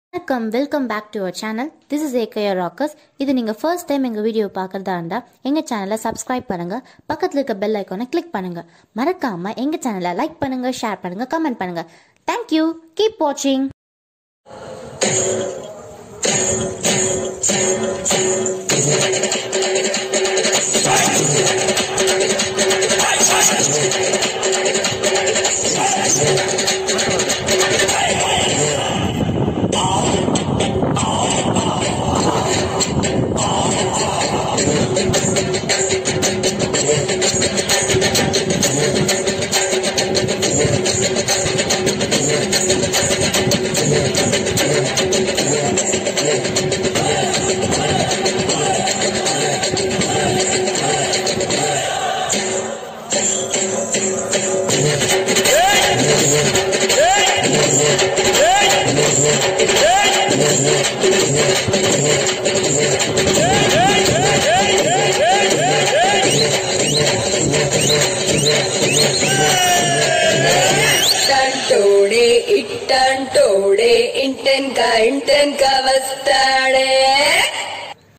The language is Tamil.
வணக்கம், welcome back to our channel. This is AKR rockers. இது நீங்கள் ஃபர்ஸ்ட் டைம் எங்கள் வீடியோ பார்க்குறதா இருந்தால் எங்கள் சேனலை சப்ஸ்கிரைப் பண்ணுங்கள், பக்கத்தில் இருக்க பெல் ஐக்கானை கிளிக் பண்ணுங்கள். மறக்காமல் எங்கள் சேனலை லைக் பண்ணுங்கள், ஷேர் பண்ணுங்கள், கமெண்ட் பண்ணுங்கள். தேங்க்யூ. கீப் வாட்சிங். इट्टंटोडे इंटन का वस्ताडे